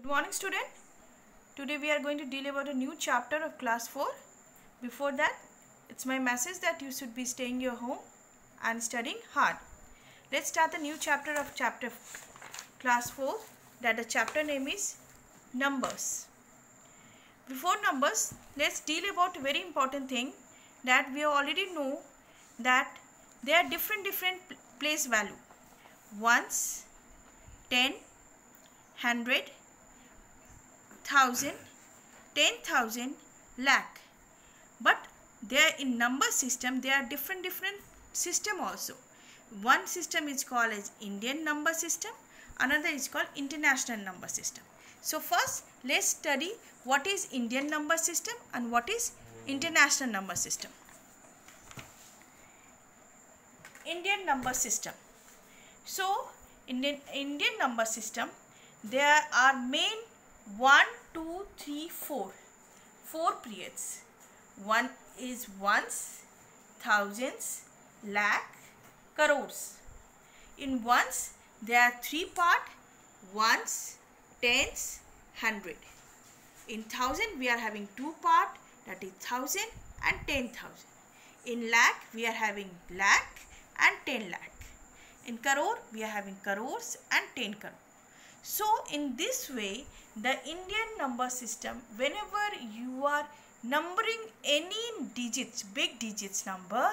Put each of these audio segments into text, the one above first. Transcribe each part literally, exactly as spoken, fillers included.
Good morning, student. Today we are going to deal about a new chapter of class four. Before that, it's my message that you should be staying your home and studying hard. Let's start the new chapter of chapter class four. That the chapter name is numbers. Before numbers, let's deal about a very important thing that we already know that there are different different place value. Ones, ten, hundred, thousand, ten thousand, lakh. But there in number system there are different different system also. One system is called as Indian number system, another is called international number system. So first let's study what is Indian number system and what is international number system. Indian number system. So in Indian number system there are main one, two, three, four. Four periods. One is ones, thousands, lakh, crores. In ones there are three part: ones, tens, hundred. In thousand we are having two part, that is thousand and ten thousand. In lakh we are having lakh and ten lakh. In crore we are having crores and ten crore. So in this way, the Indian number system, whenever you are numbering any digits, big digits number,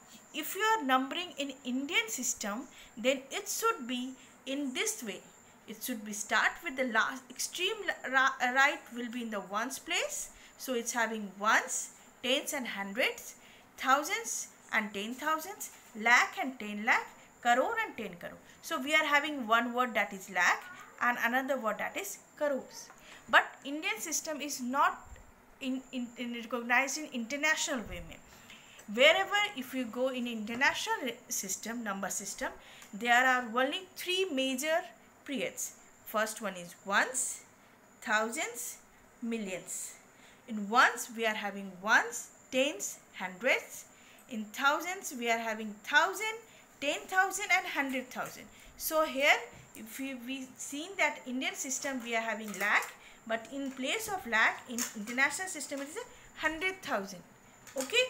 if you are numbering in Indian system, then it should be in this way. It should be start with the last extreme right will be in the ones place. So it's having ones, tens and hundreds, thousands and ten thousands, lakh and ten lakh, crore and ten crore. So we are having one word that is lakh and another word that is crores. But Indian system is not in, in, in recognized in international way. Wherever if you go in international system, number system, there are only three major periods. First one is ones, thousands, millions. In ones we are having ones, tens, hundreds. In thousands we are having thousand, ten thousand and hundred thousand. So here if we, we seen that Indian system we are having lakh, but in place of lakh in international system it is a hundred thousand. Okay,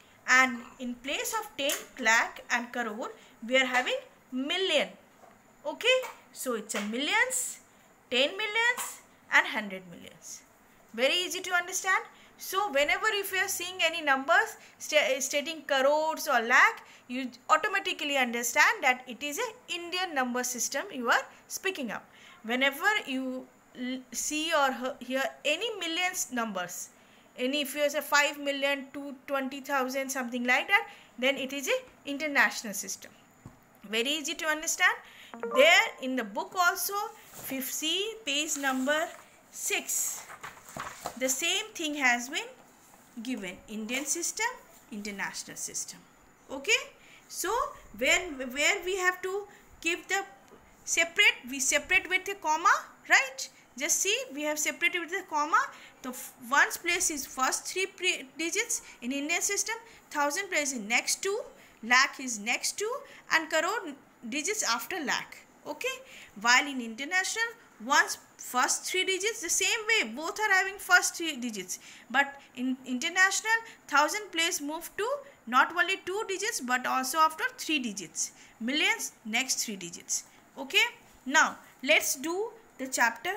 and in place of ten lakh and crore we are having million. Okay, so it's a millions, ten millions and hundred millions. Very easy to understand. So whenever if you are seeing any numbers st stating crores or lakh, you automatically understand that it is a Indian number system you are speaking up. Whenever you see or hear any millions numbers, any if you say five million to twenty thousand something like that, then it is a international system. Very easy to understand. There in the book also, see page number six. The same thing has been given: Indian system, international system. Okay, so when where we have to keep the separate, we separate with a comma, right? Just see, we have separated with a comma. The ones place is first three digits in Indian system, thousand place is next two, lakh is next two, and crore digits after lakh. Okay, while in international, ones first three digits, the same way both are having first three digits, but in international thousand place move to not only two digits but also after three digits. Millions next three digits. Okay, now let's do the chapter.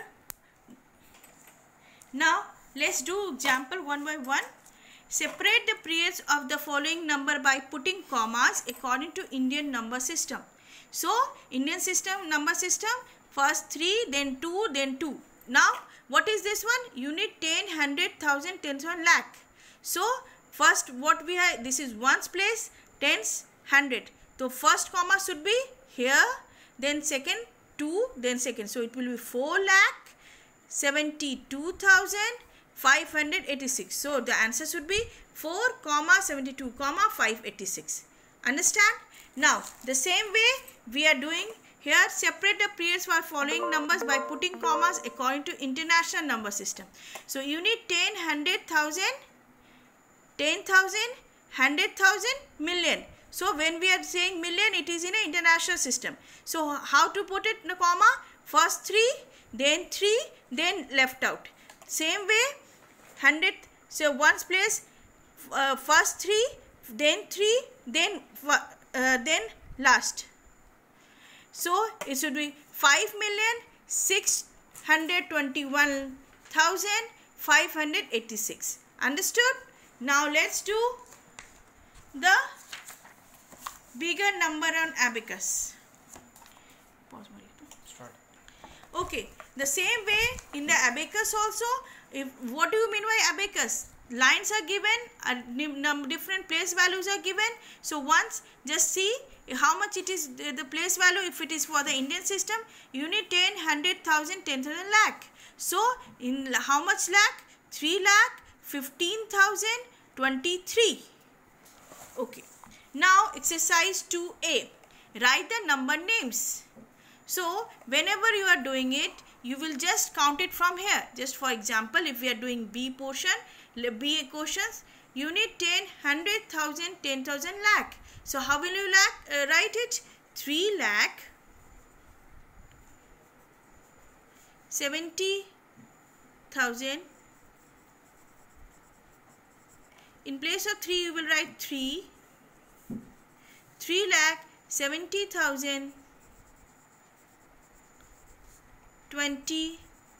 Now let's do example one by one. Separate the periods of the following number by putting commas according to Indian number system. So Indian system number system, first three, then two, then two. Now what is this one? Unit ten, hundred, thousand, tens, one lakh. So first what we have, this is ones place, tens, hundred. So first comma should be here, then second two, then second. So it will be four lakh seventy-two thousand five hundred eighty-six. So the answer should be four comma seventy-two comma five eighty-six. Understand? Now the same way we are doing here. Separate the periods for following numbers by putting commas according to international number system. So unit ten, hundred, thousand, ten thousand, hundred thousand, million. So when we are saying million, it is in an international system. So how to put it in a comma? First three, then three, then left out. Same way, hundredth, so ones place uh, first three, then three, then uh, then last. So it should be five million six hundred twenty-one thousand five hundred eighty-six. Understood? Now let's do the bigger number on abacus. Start. Okay, the same way in the abacus also. If what do you mean by abacus? Lines are given, uh, different place values are given. So once just see how much it is the, the place value. If it is for the Indian system, you need ten, hundred thousand, ten thousand lakh. So in how much lakh? three lakh fifteen thousand twenty-three. Okay. Now exercise two A. Write the number names. So whenever you are doing it, you will just count it from here. Just for example, if we are doing B portion, B questions, you need ten, hundred thousand, ten thousand lakh. So how will you lakh, uh, write it? three lakh seventy thousand. In place of three, you will write three. three lakh seventy thousand twenty-five.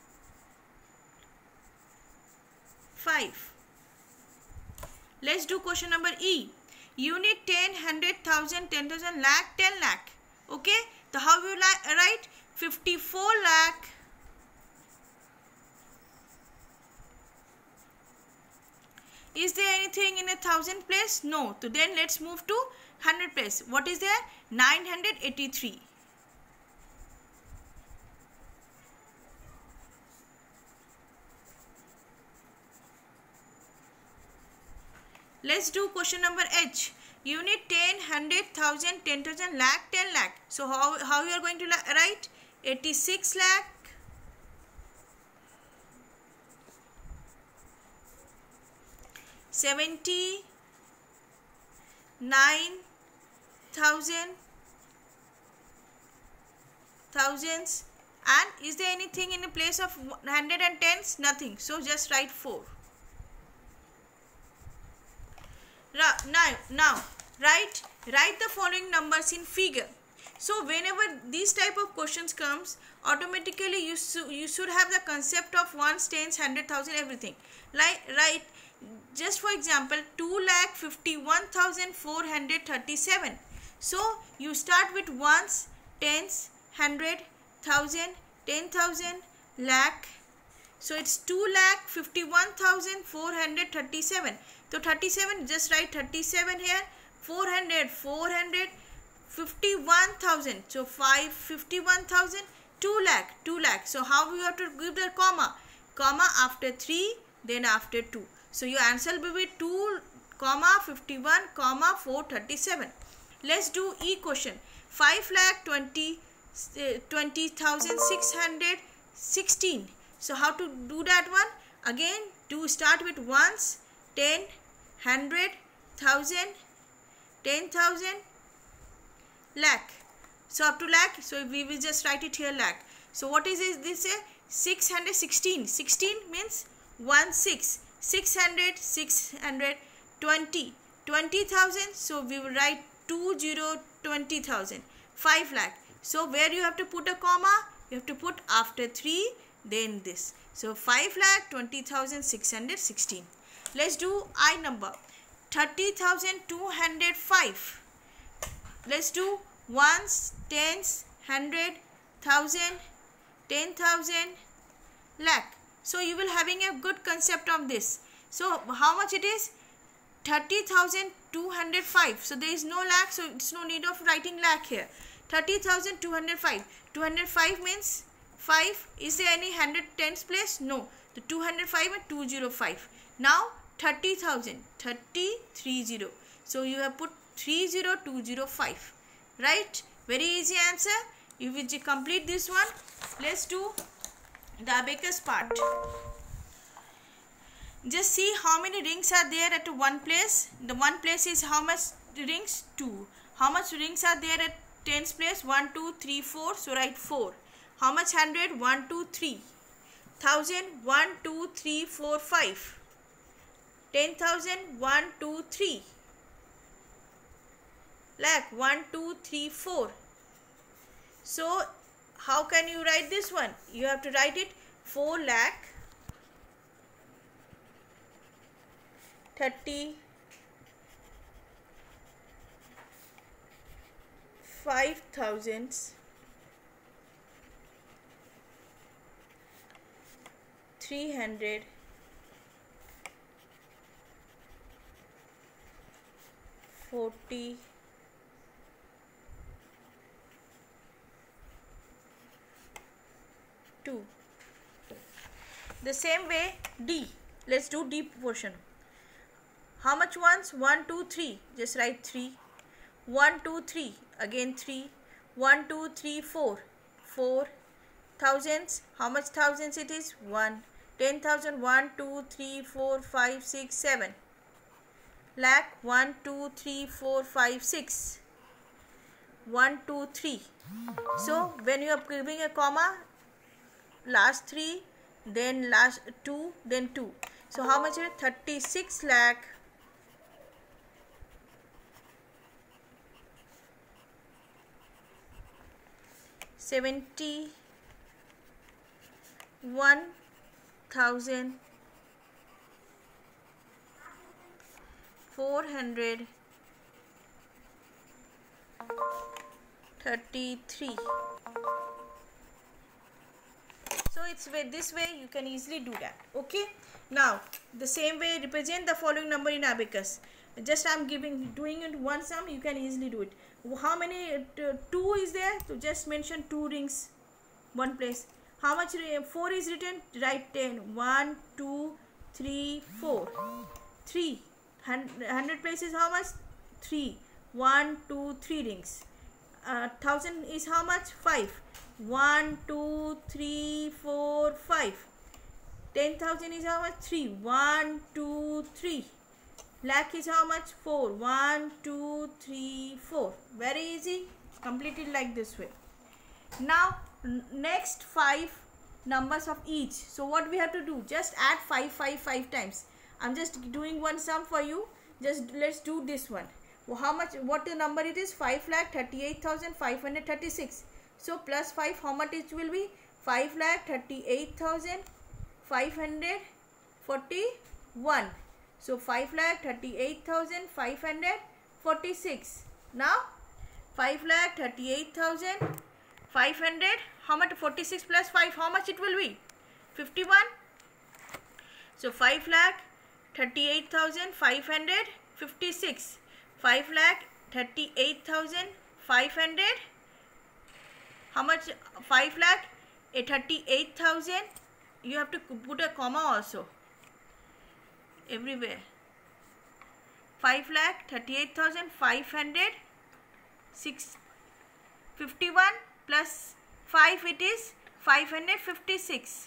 Let's do question number E. You need ten, hundred thousand, ten thousand, lakh, ten lakh. Okay. So how will you write? fifty-four lakh. Is there anything in a thousand place? No. So then let's move to hundred place. What is there? nine hundred eighty-three. Let's do question number H. You need ten, hundred thousand, ten thousand, lakh, ten lakh. So how, how you are going to write? eighty-six lakh. seventy-nine thousand thousands. And is there anything in the place of hundred and tens? Nothing. So just write four. Now, now write write the following numbers in figure. So whenever these type of questions comes, automatically you su you should have the concept of ones, tens, hundred thousand, everything. Like write just for example two lakh fifty-one thousand four hundred thirty-seven. So you start with ones, tens, hundred, thousand, ten thousand, lakh. So it's two lakh fifty-one thousand four hundred thirty-seven. So thirty-seven, just write thirty-seven here. four hundred, four hundred, fifty-one thousand. So five, fifty-one thousand, two lakh, two lakh. So how you have to give the comma? Comma after three, then after two. So your answer will be two, comma, fifty-one, comma, four thirty-seven. Let's do E question. five lakh twenty thousand six hundred sixteen. So how to do that one? Again, to start with ones, ten, hundred, thousand, ten thousand, lakh. So up to lakh. So we will just write it here lakh. So what is this? This six hundred sixteen. sixteen means one six. six hundred, six hundred, twenty. twenty thousand. So we will write two zero twenty thousand. five lakh. So where you have to put a comma? You have to put after three, then this. So five lakh twenty thousand six hundred sixteen. Let's do I number. thirty thousand two hundred five. Let's do ones, tens, hundred, thousand, ten thousand, lakh. So you will having a good concept of this. So how much it is? thirty thousand two hundred five. So there is no lakh, so it's no need of writing lakh here. thirty thousand two hundred five. two hundred five means five. Is there any hundred tens place? No. The two hundred five and two hundred five. Now thirty thousand. thirty, thirty. So you have put three zero two zero five. Right? Very easy answer. You will complete this one. Let's do the abacus part. Just see how many rings are there at one place. The one place is how much rings? two. How much rings are there at tens place? one, two, three, four. So write four. How much hundred? one, two, three. thousand, one, two, three, four, five. ten thousand, one, two, three. Lakh, one, two, three, four. So, how can you write this one? You have to write it four lakh thirty five thousands three hundred forty two. The same way D. Let's do D portion. How much ones? one, two, three. Just write three. one, two, three. Again three. one, two, three, four. four. Thousands. How much thousands it is? one. ten thousand. one, two, three, four, five, six, seven. Lakh. one, two, three, four, five, six. one, two, three. So, when you are giving a comma, last three, then last two, then two. So, how much is it? thirty-six lakh seventy one thousand four hundred thirty-three. So it's way this way you can easily do that. Okay. Now the same way represent the following number in abacus. Just I am giving doing it one sum. You can easily do it. How many uh, two is there? So just mention two rings, one place. How much four is written? Write ten. One, two, three, four. Three. Hundred places how much? Three. One, two, three rings. Uh, thousand is how much? Five. One, two, three, four, five. Ten thousand is how much? Three. One, two, three. Lakh is how much? Four. One, two, three, four. Very easy. Complete it like this way. Now, next five numbers of each. So, what we have to do? Just add five, five, five times. I'm just doing one sum for you. Just let's do this one. Well, how much? What the number it is? Five lakh thirty-eight thousand five hundred thirty-six. So, plus five, how much it will be? Five lakh thirty-eight thousand five hundred forty-one. So, five lakh thirty-eight thousand five hundred forty-six. Now, five lakh thirty-eight thousand five hundred. How much? forty-six plus five. How much it will be? fifty-one. So, five lakh thirty-eight thousand five hundred fifty-six. five lakh thirty-eight thousand five hundred. How much? five lakh thirty-eight thousand. You have to put a comma also. Everywhere. five lakh thirty-eight thousand five hundred fifty-one plus five, it is five hundred fifty-six.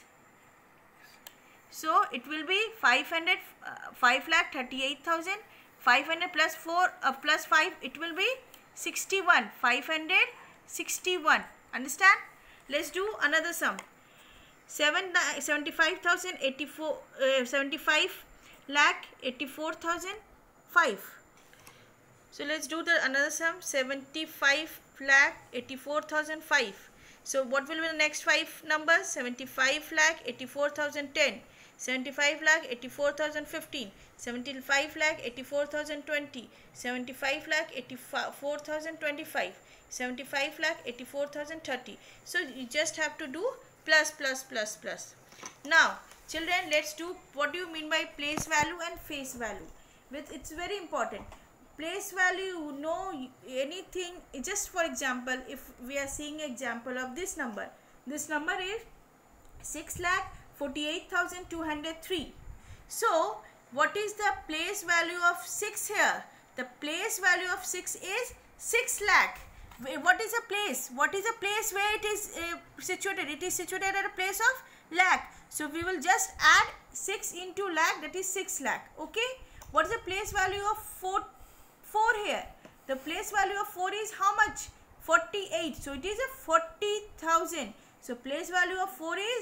So it will be five hundred uh, five lakh thirty-eight thousand five hundred plus four uh, plus five, it will be sixty-one. five hundred sixty-one. Understand? Let's do another sum. seven seventy-five thousand eighty-four uh, seventy-five lakh eighty-four thousand five. So let's do the another sum. seventy-five lakh eighty-four thousand five. So what will be the next five numbers? seventy-five lakh eighty-four thousand ten, seventy-five lakh eighty-four thousand fifteen, seventy-five lakh eighty-four thousand twenty, seventy-five lakh eighty-four thousand twenty-five, seventy-five lakh eighty-four thousand thirty. So you just have to do plus plus plus plus. Now children, let's do what do you mean by place value and face value. With it's very important. Place value, you know anything. Just for example, if we are seeing example of this number, this number is six lakh forty-eight thousand two hundred three. So what is the place value of six here? The place value of six is six lakh. What is a place? What is a place where it is uh, situated? It is situated at a place of lakh. So we will just add six into lakh, that is six lakh. Okay. What is the place value of four? four here. The place value of four is how much? forty-eight. So it is a forty thousand. So place value of four is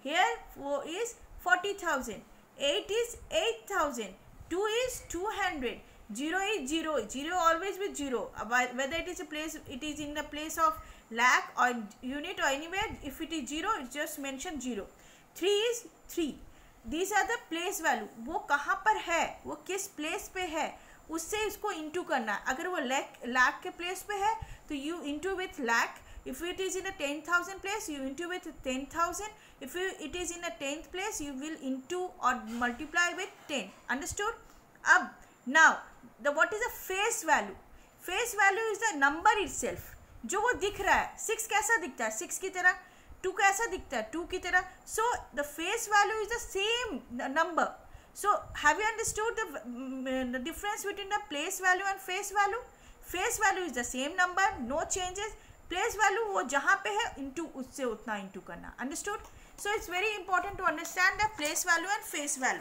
here four is forty thousand, eight is eight thousand, two is two hundred, zero is zero, zero always with zero, whether it is a place, it is in the place of lakh or unit or anywhere, if it is zero it's just mention zero. three is three. These are the place value. वो कहाँ पर है, वो किस place पे है, उससे इसको इंटू करना है. अगर वो लैक लाख के प्लेस पे है तो you into with lakh. If it is in a ten thousand place, you into with ten thousand. If you, it is in a tenth place, you will into or multiply with ten. Understood? Ab, now, the what is the face value? Face value is the number itself. जो वो दिख रहा है, six कैसा दिखता है, six की तरह, two कैसा दिखता है, two की तरह. So the face value is the same number. So have you understood the, um, the difference between the place value and face value? Face value is the same number, no changes. Place value वो जहाँ पे है into उससे उतना into करना. Understood? So it's very important to understand the place value and face value.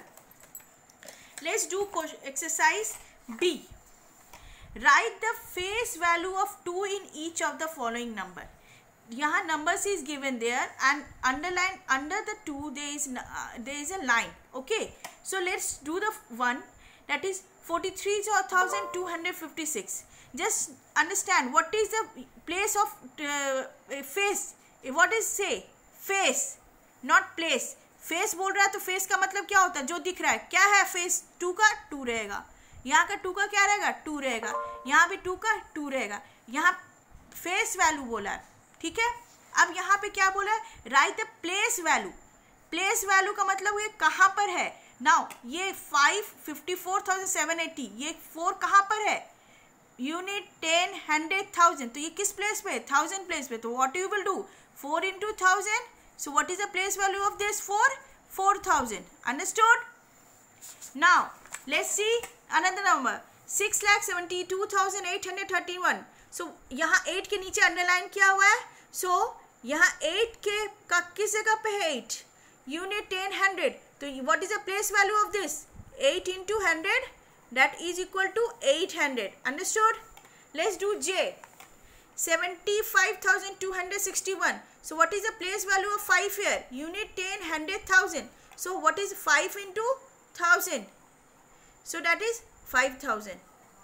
Let's do exercise B. Write the face value of two in each of the following number. यहाँ numbers is given there and underline under the two there is there is a line. Okay, so let's do the one that is forty-three thousand two hundred fifty-six. Just understand what is the place of uh, face. What is say face, not place. face बोल रहा है तो face का मतलब क्या होता है, जो दिख रहा है. क्या है face? टू का टू रहेगा, यहाँ का टू का क्या रहेगा, टू रहेगा, यहाँ भी टू का टू रहेगा. यहाँ face value बोला है, ठीक है. अब यहाँ पे क्या बोला है, write the place value. Place value का मतलब ये कहाँ पर है. नाउ ये five fifty four thousand seven eighty, ये फोर कहाँ पर है, यूनिट टेन हंड्रेड थाउजेंड, तो ये किस प्लेस पे, थाउजेंड प्लेस पे. तो what you will do, four into thousand. So what is the place value of this four, four thousand. Understood? Now let's see another number, six lakh seventy two thousand eight hundred thirty one. सो यहाँ eight के नीचे underline किया हुआ है. सो so, यहाँ eight के का किस जगह पे है, एट यूनिट टेन हंड्रेड. तो what is the place value of this, eight into one hundred, that is equal to eight hundred. Understood? Let's do J. seventy-five thousand two hundred sixty-one. So what is the place value of five here, unit ten, one hundred thousand. So what is five into one thousand? So that is five thousand.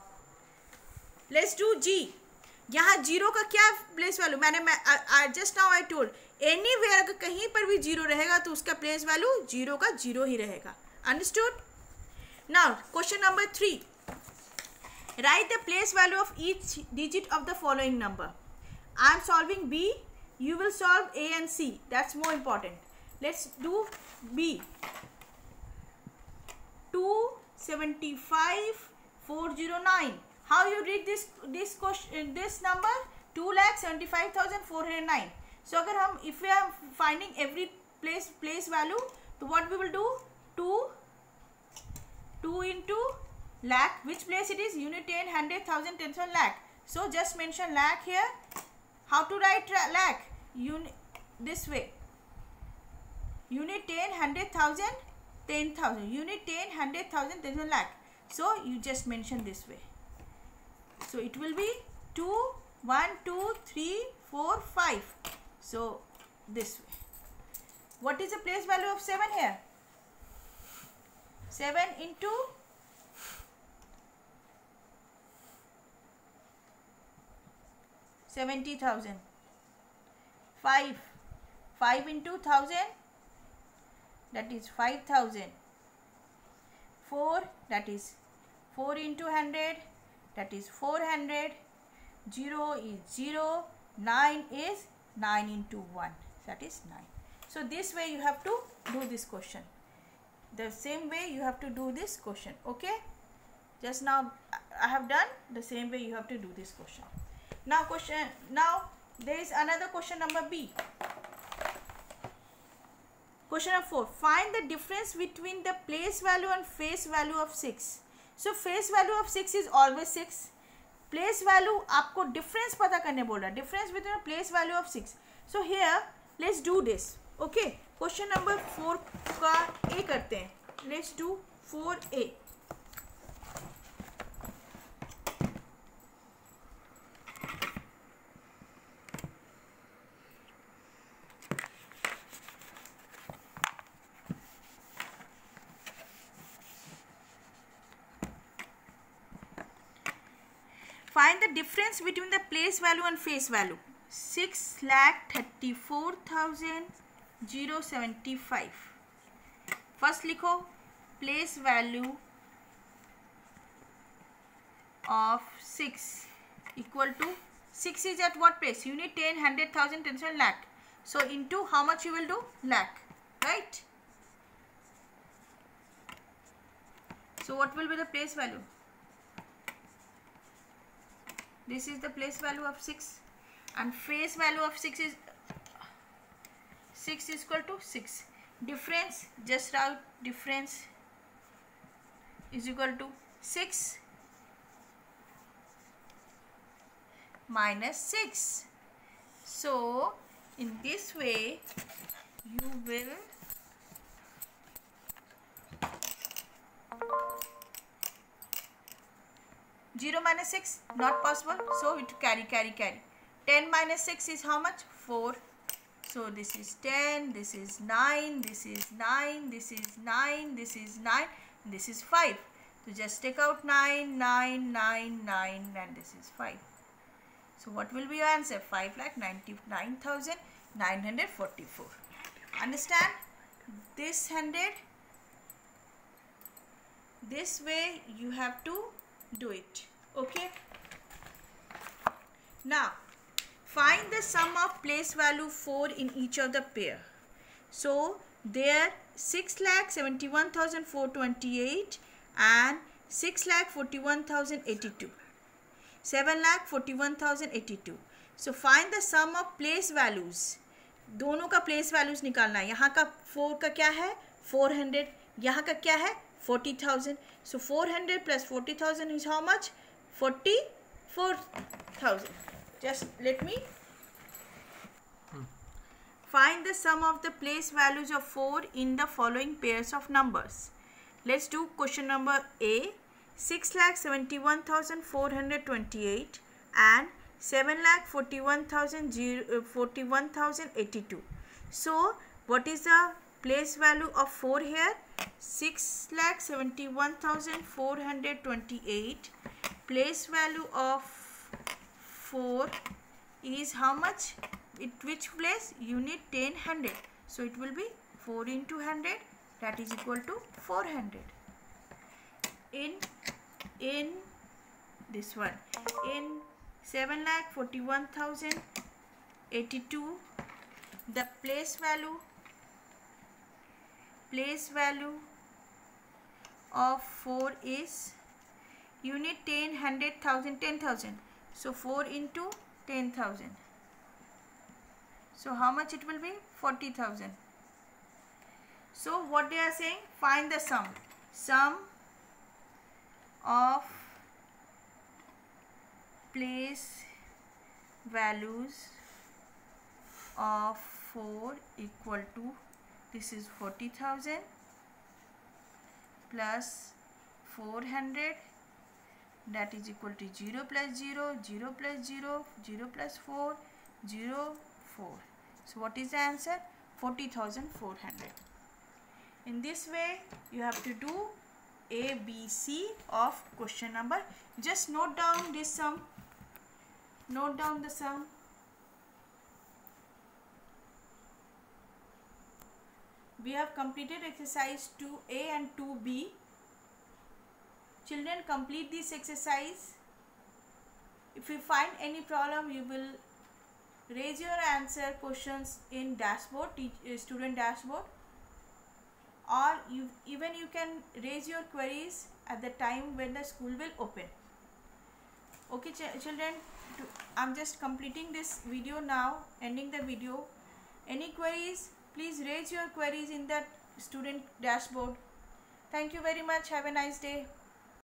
Let's do G. यहाँ zero का क्या place value, मैंने just now I told, anywhere अगर कहीं पर भी zero रहेगा तो उसका प्लेस वैल्यू जीरो का जीरो ही रहेगा. Understood? Now question number three. Write the place value of each digit of the following number. I am solving B, you will solve A and C, that's more important. Let's do B. Two seventy five four zero nine. How you read this this question, this number, two lakh seventy five thousand four hundred nine. So अगर हम if we are finding every place place value, तो what we will do, two two into lakh, which place it is, unit ten, hundred thousand, ten thousand, lakh. So just mention lakh here. How to write lakh? Unit this way, unit ten, hundred thousand, ten thousand, unit ten, hundred thousand, ten thousand, lakh. So you just mention this way. So it will be two, one, two, three, four, five. So this way. What is the place value of seven here? seven into seventy thousand. five. five into one thousand. That is five thousand. four. That is four into one hundred. That is four hundred. zero is zero. nine is nine into one. That is nine. So this way you have to do this question. The same way you have to do this question. Okay? Just now I have done the same way you have to do this question. Now question. Now there is another question number B. Question number four. Find the difference between the place value and face value of six. So face value of six is always six. Place value आपको difference पता करने बोल रहा है. Difference between the place value of six. So here let's do this. Okay. Question number four का A करते हैं. Let's do four A. find the difference between the place value and face value. six lakh thirty-four thousand seventy-five. First लिखो place value of six equal to six is at what place? You need ten, hundred, thousand, ten, lakh. So into how much you will do? Lakh, right? So what will be the place value? This is the place value of six, and face value of six is six is equal to six. Difference, just write difference is equal to six minus six. So in this way you will zero minus six, not possible, so it carry carry carry. ten minus six is how much? four. So this is ten, this is nine, this is nine, this is nine, this is nine, this is five. So just take out nine, nine, nine, nine, and this is five. So what will be your answer? five lakh ninety-nine thousand nine hundred forty-four. Understand? This hundred, this way you have to do it. Okay. Now find the sum of place value four in each of the pair. So there six lakh seventy-one thousand four hundred twenty-eight and six lakh forty-one thousand eighty-two. seven lakh forty-one thousand eighty-two. So find the sum of place values. दोनों का place values निकालना है. यहाँ का four का क्या है? four hundred. यहाँ का क्या है? forty thousand. So four hundred plus forty thousand is how much? forty-four thousand. Just let me hmm. find the sum of the place values of four in the following pairs of numbers. Let's do question number A. six lakh seventy-one thousand four hundred twenty-eight and seven lakh forty-one thousand eighty-two. So what is the place value of four here? six lakh seventy-one thousand four hundred twenty-eight. Place value of four is how much? It which place? You need ten, one hundred. So it will be four into one hundred, that is equal to four hundred. In in this one, in seven lakh forty-one thousand eighty-two, the place value place value of four is, you need ten, one hundred, one thousand, ten thousand. So four into ten thousand. So how much it will be? forty thousand. So what they are saying? Find the sum. Sum of place values of four equal to, this is forty thousand plus four hundred, that is equal to zero plus zero, zero plus zero, zero plus four, zero, four. So what is the answer? forty thousand four hundred. In this way you have to do A, B, C of question number. Just note down this sum. Note down the sum. We have completed exercise two A and two B. Children, complete this exercise. If you find any problem, you will raise your answer questions in dashboard, teach, uh, student dashboard, or you even you can raise your queries at the time when the school will open. Okay ch children, to, I'm just completing this video now, ending the video. Any queries, please raise your queries in the student dashboard. Thank you very much. Have a nice day.